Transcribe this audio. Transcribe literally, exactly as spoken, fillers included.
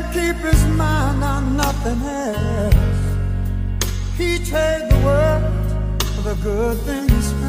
can't keep his mind on nothing else. He trade the world for the good things